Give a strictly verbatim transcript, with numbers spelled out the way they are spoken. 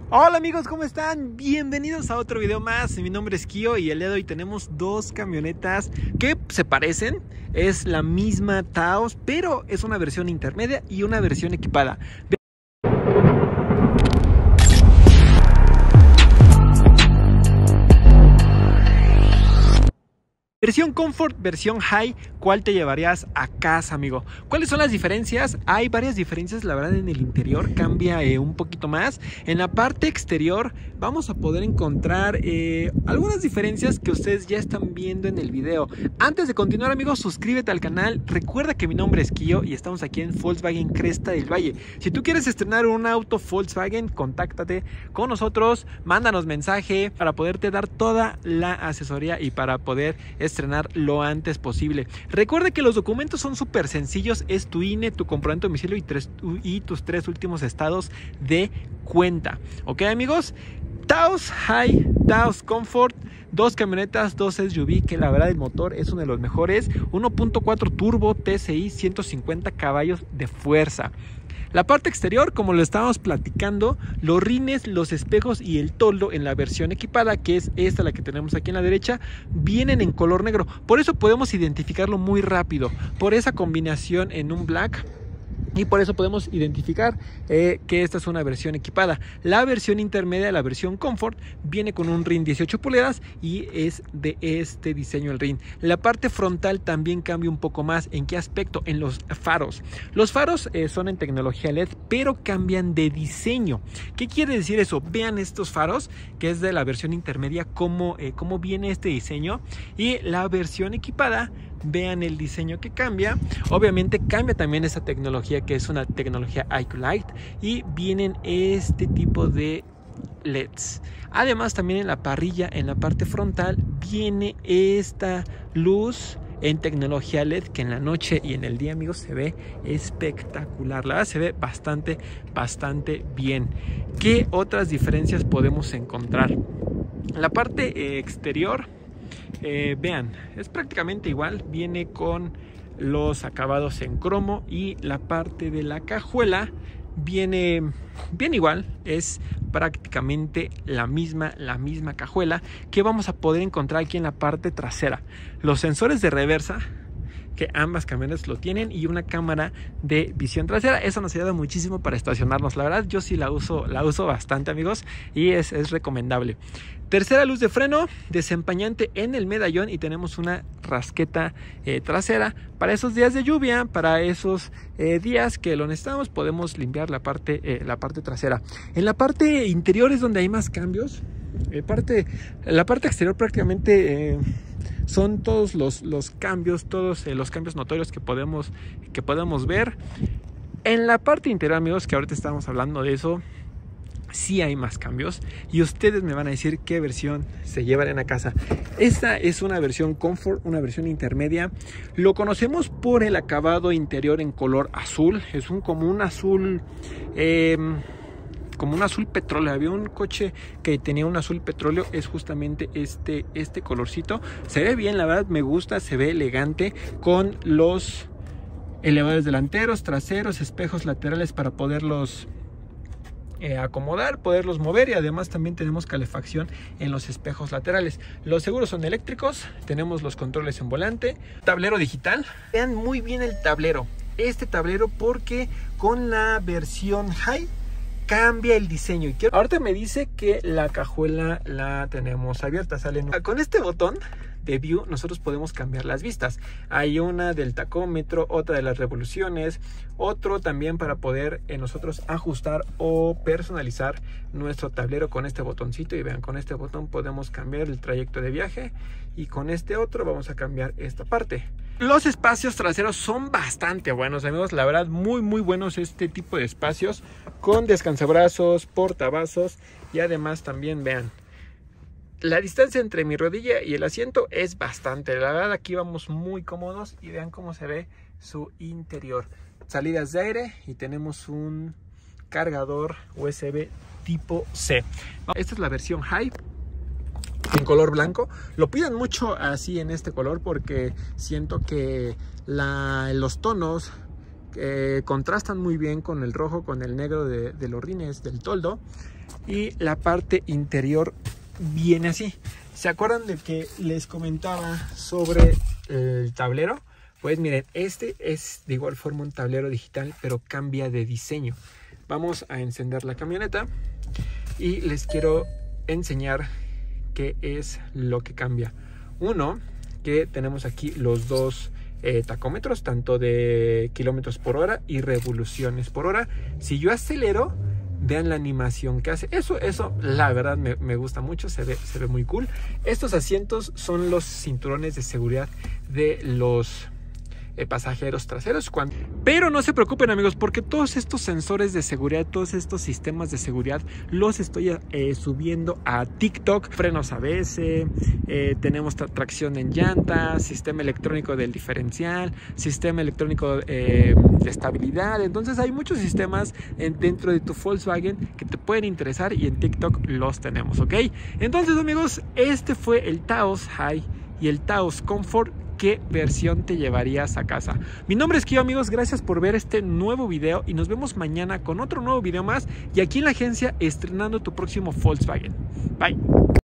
Hola amigos, ¿cómo están? Bienvenidos a otro video más. Mi nombre es Kio y el día de hoy tenemos dos camionetas que se parecen. Es la misma Taos, pero es una versión intermedia y una versión equipada. Versión Comfort, versión High, ¿cuál te llevarías a casa, amigo? ¿Cuáles son las diferencias? Hay varias diferencias, la verdad. En el interior cambia eh, un poquito más. En la parte exterior vamos a poder encontrar eh, algunas diferencias que ustedes ya están viendo en el video. Antes de continuar, amigos, suscríbete al canal. Recuerda que mi nombre es Kio y estamos aquí en Volkswagen Cresta del Valle. Si tú quieres estrenar un auto Volkswagen, contáctate con nosotros, mándanos mensaje para poderte dar toda la asesoría y para poder estrenar lo antes posible. Recuerda que los documentos son súper sencillos. Es tu I N E, tu comprobante de domicilio y, tres, y tus tres últimos estados de cuenta. ¿Ok, amigos? Taos High, Taos Comfort, dos camionetas, dos S U V que la verdad el motor es uno de los mejores. uno punto cuatro turbo T S I, ciento cincuenta caballos de fuerza. La parte exterior, como lo estábamos platicando, los rines, los espejos y el toldo en la versión equipada, que es esta la que tenemos aquí en la derecha, vienen en color negro. Por eso podemos identificarlo muy rápido, por esa combinación en un black. Y por eso podemos identificar eh, que esta es una versión equipada. La versión intermedia, la versión Comfort, viene con un rin dieciocho pulgadas y es de este diseño el rin. La parte frontal también cambia un poco más. ¿En qué aspecto? En los faros. Los faros eh, son en tecnología L E D, pero cambian de diseño. ¿Qué quiere decir eso? Vean estos faros, que es de la versión intermedia, cómo, eh, cómo viene este diseño. Y la versión equipada, vean el diseño que cambia. Obviamente cambia también esa tecnología, que es una tecnología I Q Light, y vienen este tipo de L E Ds. Además, también en la parrilla, en la parte frontal, viene esta luz en tecnología L E D que en la noche y en el día, amigos, se ve espectacular. La verdad se ve bastante, bastante bien. ¿Qué otras diferencias podemos encontrar? La parte eh, exterior, Eh, vean, es prácticamente igual. Viene con los acabados en cromo y la parte de la cajuela viene bien igual. Es prácticamente la misma, la misma cajuela que vamos a poder encontrar aquí en la parte trasera. Los sensores de reversa, que ambas camionetas lo tienen, y una cámara de visión trasera. Eso nos ayuda muchísimo para estacionarnos. La verdad, yo sí la uso, la uso bastante, amigos, y es, es recomendable. Tercera luz de freno, desempañante en el medallón, y tenemos una rasqueta eh, trasera para esos días de lluvia, para esos eh, días que lo necesitamos. Podemos limpiar la parte, eh, la parte trasera. En la parte interior es donde hay más cambios. Eh, parte, la parte exterior prácticamente eh, son todos los, los cambios, todos eh, los cambios notorios que podemos, que podemos ver. En la parte interior, amigos, que ahorita estamos hablando de eso, sí hay más cambios, y ustedes me van a decir qué versión se llevan a casa. Esta es una versión Comfort, una versión intermedia. Lo conocemos por el acabado interior en color azul. Es un como un azul eh, como un azul petróleo. Había un coche que tenía un azul petróleo, es justamente este, este colorcito. Se ve bien, la verdad me gusta, se ve elegante, con los elevadores delanteros, traseros, espejos laterales para poderlos eh, acomodar, poderlos mover, y además también tenemos calefacción en los espejos laterales. Los seguros son eléctricos, tenemos los controles en volante, tablero digital. Vean muy bien el tablero, este tablero, porque con la versión High cambia el diseño. Y quiero... ahorita me dice que la cajuela la tenemos abierta. Salen con este botón de View, nosotros podemos cambiar las vistas. Hay una del tacómetro, otra de las revoluciones, otro también para poder eh, nosotros ajustar o personalizar nuestro tablero con este botoncito. Y vean, con este botón podemos cambiar el trayecto de viaje, y con este otro vamos a cambiar esta parte. Los espacios traseros son bastante buenos, amigos. La verdad, muy muy buenos este tipo de espacios, con descansabrazos, portavasos, y además también, vean, la distancia entre mi rodilla y el asiento es bastante. La verdad, aquí vamos muy cómodos, y vean cómo se ve su interior. Salidas de aire, y tenemos un cargador U S B tipo C. Esta es la versión High en color blanco. Lo piden mucho así en este color, porque siento que la, los tonos eh, contrastan muy bien con el rojo, con el negro de, de los rines del toldo. Y la parte interior viene así. ¿Se acuerdan de que les comentaba sobre el tablero? Pues miren, este es de igual forma un tablero digital, pero cambia de diseño. Vamos a encender la camioneta y les quiero enseñar qué es lo que cambia. Uno, que tenemos aquí los dos eh, tacómetros, tanto de kilómetros por hora y revoluciones por hora. Si yo acelero, vean la animación que hace. Eso, eso la verdad me, me gusta mucho, se ve, se ve muy cool. Estos asientos son los cinturones de seguridad de los eh, pasajeros traseros. Cuando... Pero no se preocupen, amigos, porque todos estos sensores de seguridad, todos estos sistemas de seguridad los estoy eh, subiendo a TikTok. Frenos A B S, eh, tenemos tra tracción en llantas, sistema electrónico del diferencial, sistema electrónico eh, de estabilidad. Entonces hay muchos sistemas en, dentro de tu Volkswagen que te pueden interesar y en TikTok los tenemos, ¿ok? Entonces, amigos, este fue el Taos High y el Taos Comfort. ¿Qué versión te llevarías a casa? Mi nombre es Kio, amigos, gracias por ver este nuevo video y nos vemos mañana con otro nuevo video más y aquí en la agencia estrenando tu próximo Volkswagen. Bye.